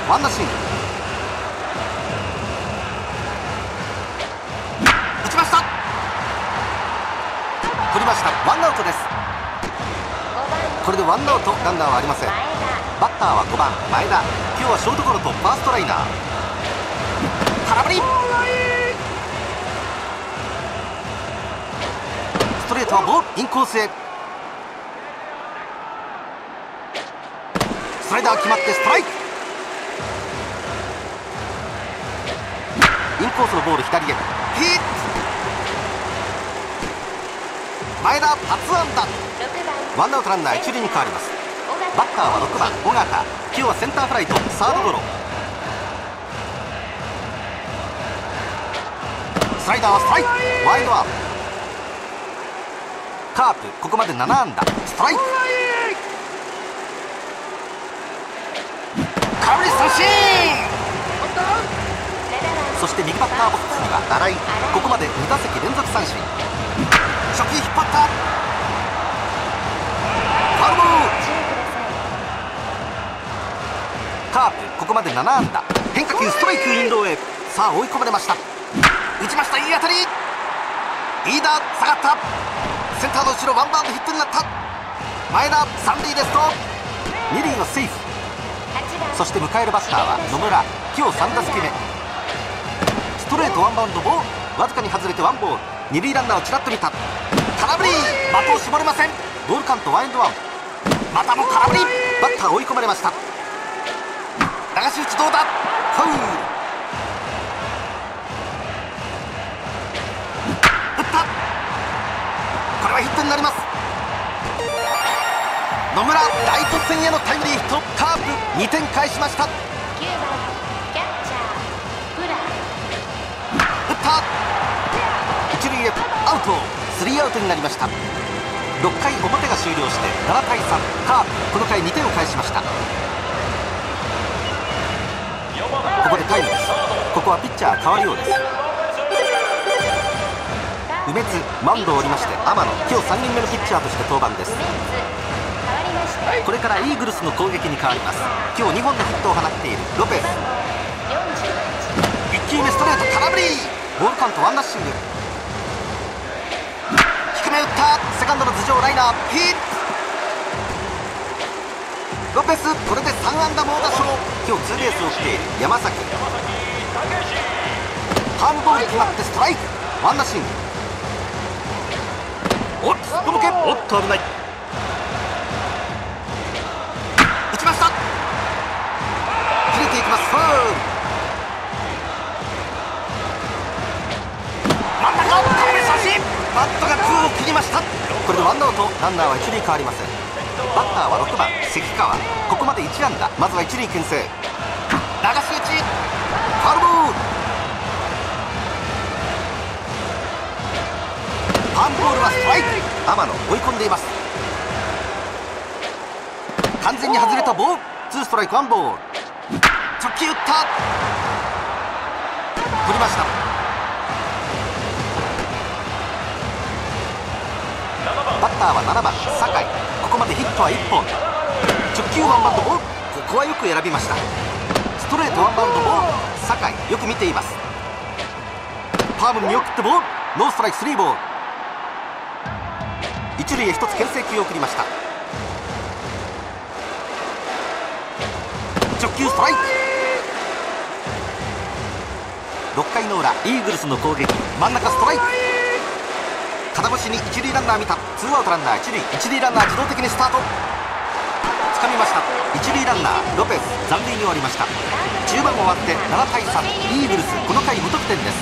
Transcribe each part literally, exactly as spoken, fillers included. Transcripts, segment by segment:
ワンダースイング、打ちました。取りました。ワンアウトです。これでワンアウト、ランナーはありません。バッターはごばん前田。今日はショートゴロとファーストライナー。空振り。ストレートはボールインコースへ。スライダー決まってストライク。インコースのボール左へヒット。前田初安打。ワンアウトランナー一塁に変わります。バッターはろくばん尾形。今日はセンターフライとサードゴロ。スライダーはストライク。ワイドアウト。カープここまでななあんだ。ストライク。空振り三振。そして右バッターボックスには新井。ここまでに打席連続三振。初球引っ張った。ファウルボール。カープここまでななあんだ。変化球ストライクインローへ。さあ追い込まれました。打ちました。いい当たり。飯田下がった。センターの後ろワンバウンドヒットになった。前田三塁ですと二塁のセーフ。そして迎えるバッターは野村。今日さん打席目。ストレートワンバウンドボール。わずかに外れてワンボール。二塁ランナーをちらっと見た。空振り。的を絞れません。ボールカウントワンエンドワン。またも空振り。バッター追い込まれました。流し打ちどうだ。ファウル。打った。これはヒットになります。野村ライト線へのタイムリーヒット。カープにてん返しました。打った一塁へアウト。スリーアウトになりました。ろっかい表が終了してななたいさん。カープこの回にてんを返しました。ここでタイムです。ここはピッチャー変わるようです。梅津マウンドを降りまして天野。今日さんにんめのピッチャーとして登板です。これからイーグルスの攻撃に変わります。今日にほんのヒットを放っているロペス。いっきゅうめストレート空振り。ボールカウントワンダッシング。低め打った。セカンドの頭上ライナーヒット。ロペスこれでさんあんだ猛打賞。今日ツーベースを打っている山崎。ハームボール決まってストライク。ワンダッシング。おっとすっぽ抜け。おっと危ない。打ちました。切れていきます。ファウル。真ん中空振り三振。バットが空を切りました。これでワンアウト。ランナーは一塁変わりません。バッターはろくばん関川。ここまでいちあんだ。まずは一塁牽制。流し打ち。ファウルボール。ファンボールはストライク。天野追い込んでいます。完全に外れたボール。ツーストライクワンボール。直球打った。取りました。バッターはななばん酒井。ここまでヒットはいっぽん。直球ワンバウンドボール。ここはよく選びました。ストレートワンバウンドボール。酒井よく見ています。パーム見送ってボール。ノーストライクスリーボール。一塁へ一つ牽制球を送りました。直球ストライク。ろっかいの裏イーグルスの攻撃。真ん中ストライク。肩越しに一塁ランナー見た。ツーアウトランナー一塁。一塁ランナー自動的にスタート。掴みました。一塁ランナーロペス残塁に終わりました。中盤終わってななたいさん。イーグルスこの回無得点です。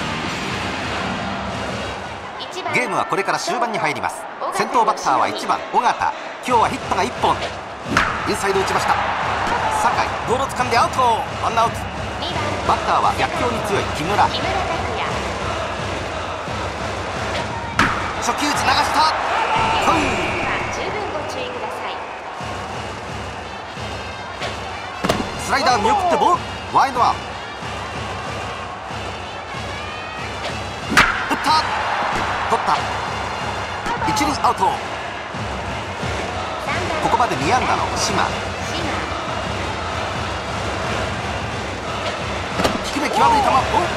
ゲームはこれから終盤に入ります。先頭バッターはいちばん尾形。今日はヒットがいっぽん。インサイド打ちました。酒井ボールを掴んでアウト。ワンアウト。バッターは逆境に強い木村。初球打ち流した。ファウル。スライダー見送ってボール。ワイドアウト。打った。取った。一塁アウト。ここまでにあんだの島。 際どい球。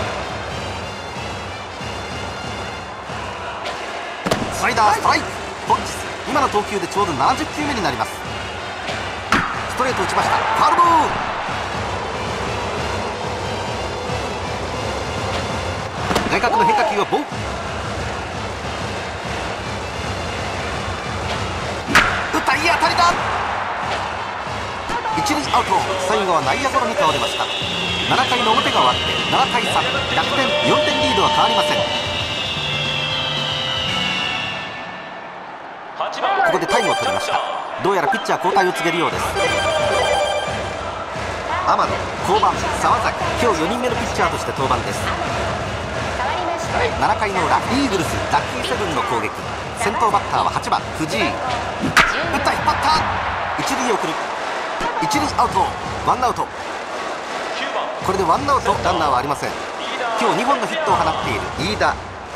スライダーストライク。本日今の投球でちょうどななじゅっきゅうめになります。ストレート打ちました。ファウルボール。内角の変化球はボール。打った、いい当たりだ。一塁アウト。最後は内野ゴロに倒れました。ななかいの表が終わってななたいさん、楽天よんてんリードは変わりません。ここでタイムを取りました。どうやらピッチャー交代を告げるようです。天野、降板、沢崎、今日よにんめのピッチャーとして登板です。ななかいの裏、イーグルスラッキーセブンの攻撃。先頭バッターははちばん藤井。打った、引っ張った。一塁へ送る。一塁アウト。ワンアウト。これでワンアウト、ランナーはありません。今日にほんのヒットを放っている飯田。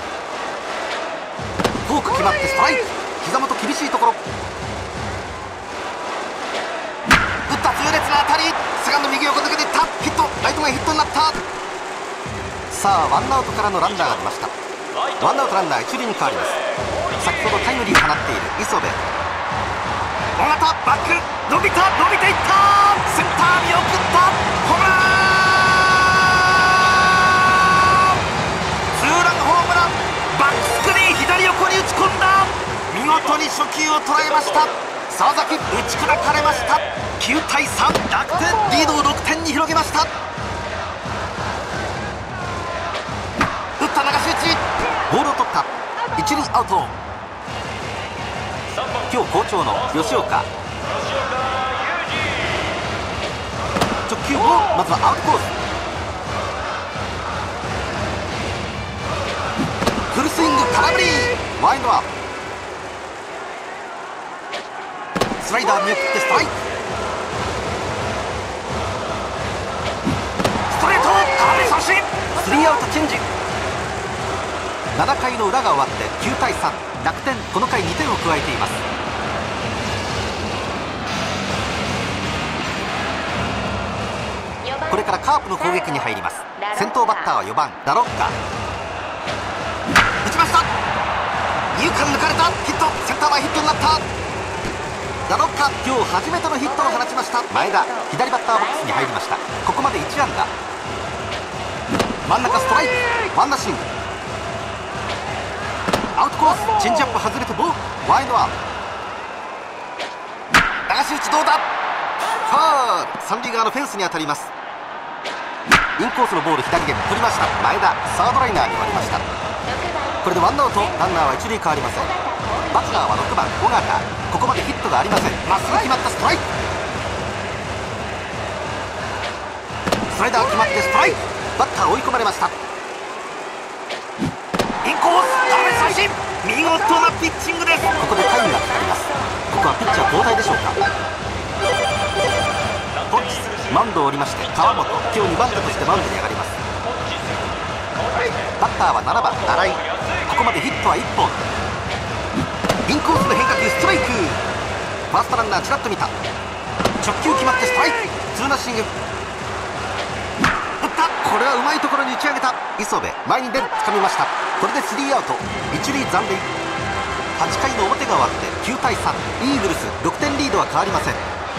フォーク決まってストライク。膝元厳しいところ。打った、痛烈な当たり。セカンド右横抜けていった。ヒット、ライト前ヒットになった。さあワンアウトからのランナーが出ました。ワンアウトランナー一塁に変わります。先ほどタイムリーを放っている磯部。尾形バック、伸びた、伸びていった。センター見送った。ホームラン。ツーランホームラン。バックスクリーン左横に打ち込んだ。見事に初球を捉えました。沢崎、打ち砕かれました。きゅうたいさん、楽天リードをろくてんに広げました。打った、流し打ち。ボールを取った。一塁アウト。今日好調の吉岡。直球ボール、まずはアウトコース。フルスイング、空振り。ワイドアップ。スライダー見送ってストライク。ストレート、空振り三振。スリーアウトチェンジ。ななかいの裏が終わってきゅうたいさん、楽天この回にてんを加えています。これからカープの攻撃に入ります。先頭バッターはよばんラロッカ。打ちました。二遊間抜かれた。ヒット、センター前ヒットになった。ラロッカ、今日初めてのヒットを放ちました。前田、左バッターボックスに入りました。ここまでいちあんだ。真ん中ストライク。ワンダシング。アウトコース、チェンジアップ外れてボール。ワイドアップ。流し打ちどうだ。ファール。三塁側のフェンスに当たります。インコースのボール左で取りました。前田、サードライナーに終わりました。これでワンアウト、ランナーは一塁変わりません。バッターはろくばん尾形。ここまでヒットがありません。まっすぐ決まったストライク。スライダー決まってストライク。バッター追い込まれました。インコース、空振り三振。見事なピッチングです。ここでタイムがかかります。ここはピッチャー交代でしょうか。本日マウンドを降りまして川本、今日にばん手としてマウンドに上がります。バッターはななばん新井。ここまでヒットはいっぽん。インコースの変化球ストライク。ファーストランナーちらっと見た。直球決まってストライク。ツーナッシング。打った。これはうまいところに打ち上げた。磯部、前に出る、掴みました。これでスリーアウト、一塁残塁。はちかいの表が終わってきゅうたいさん、イーグルスろくてんリードは変わりません。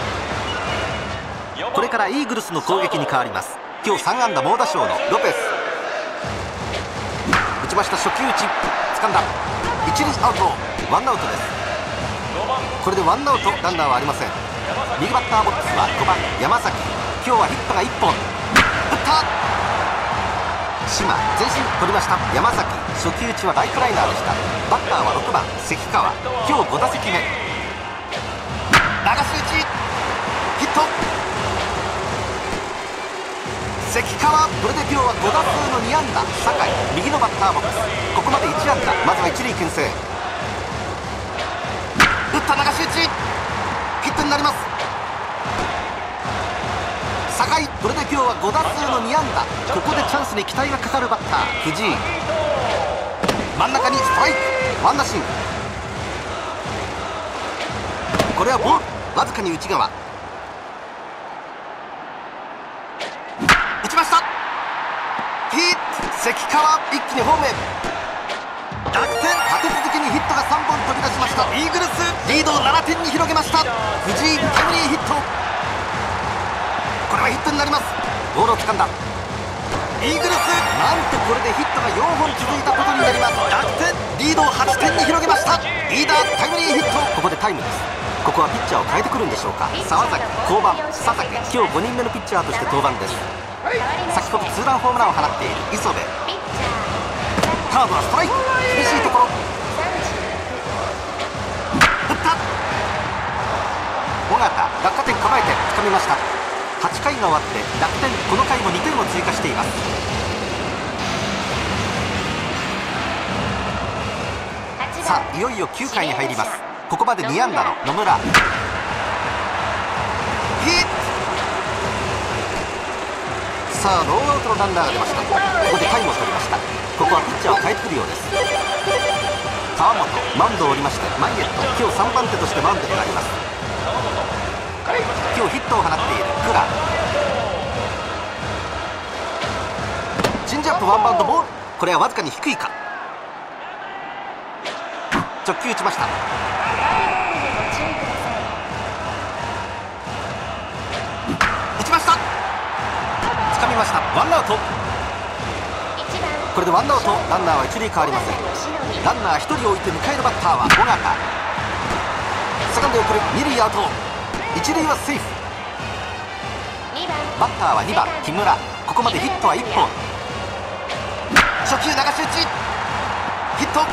これからイーグルスの攻撃に変わります。今日さんあんだ猛打賞のロペス。打ちました。初球打ち、掴んだ。一塁アウト、ワンアウトです。これでワンアウト、ランナーはありません。右バッターボックスはごばん山崎。今日はヒットがいっぽん。打った。島、前進取りました。山崎、初球打ちはライトライナーでした。バッターはろくばん関川。今日ごだせきめ。流し打ち、ヒット。関川、これで今日はごだすうのにあんだ。酒井、右のバッターボックス。ここまでいちあんだ。まずは一塁牽制。打った。流し打ち、ヒットになります。酒井、これで今日はごだすうのにあんだ。ここでチャンスに期待がかかるバッター藤井。真ん中にストライク。ワンダシング。これはボール、わずかに内側。打ちました。 ヒット、関川一気にホームへ。楽天、立て続けにヒットがさんぼん飛び出しました。イーグルスリードをななてんに広げました。藤井タイムリーヒット、これはヒットになります。ボールを掴んだイーグルス、なんとこれでヒットがよんほん続いたことになります。楽天リードをはちてんに広げました。飯田タイムリーヒット、ここでタイムです。ここはピッチャーを変えてくるんでしょうか。沢崎降板、佐竹今日ごにんめのピッチャーとして登板です。先ほどツーランホームランを放っている磯部、カードはストライク、厳しいところ、振った尾形、落下点構えて掴みました。はちかいが終わって楽天この回もにてんを追加しています。さあいよいよきゅうかいに入ります。ここまでに安打の野村、ヒット、さあノーアウトのランナーが出ました。ここでタイムを取りました。ここはピッチャーを変えてくるようです。川本マウンドを降りましてマイエット、今日さんばん手としてマウンドに上がります。今日ヒットを放っているクラ、チェンジアップワンバウンドボール、これはわずかに低いか。直球打ちました。打ちました、掴みました。ワンアウト、これでワンアウト、ランナーは一塁変わりません。ランナーひとり置いて迎えるバッターは尾形、セカンドへ送る、二塁アウト、一塁はセーフ。バッターはにばん木村、ここまでヒットはいっぽん。初球流し打ち、ヒット。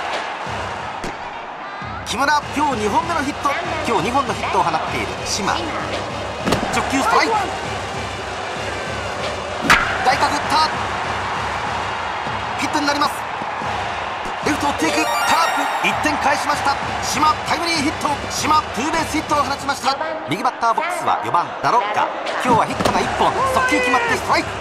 木村今日にほんめのヒット、今日にほんのヒットを放っている島、直球ストライク、外角打った、ヒットになります。レフト追っていく、カープいってん返しました。島タイムリーヒット、島ツーベースヒットを放ちました。右バッターボックスはよばんラロッカ、今日はヒットがいっぽん、速球決まってストライク、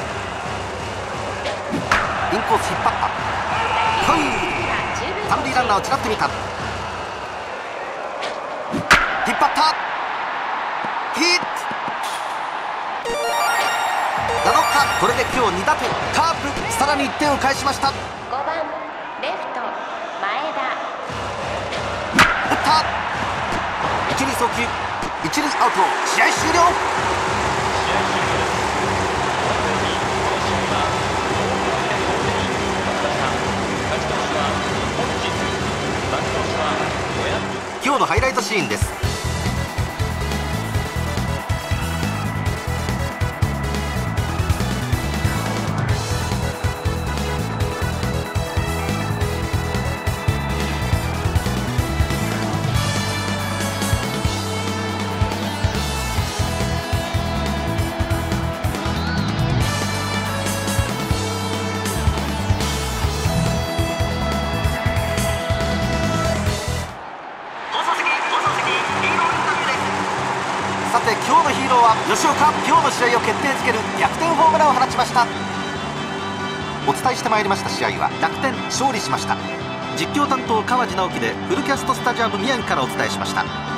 インコース引っ張った、ふい三塁ランナーをちらってみた、引っ張った、ヒット、ラロッカ、これで今日にだてん、カープさらにいってんを返しました。 ごばんレフト前田、 打った、一塁送球、一塁アウト、試合終了。今日のハイライトシーンです。さて今日のヒーローは吉岡、今日の試合を決定づける逆転ホームランを放ちました。お伝えしてまいりました試合は楽天勝利しました。実況担当川地直樹でフルキャストスタジアム宮城からお伝えしました。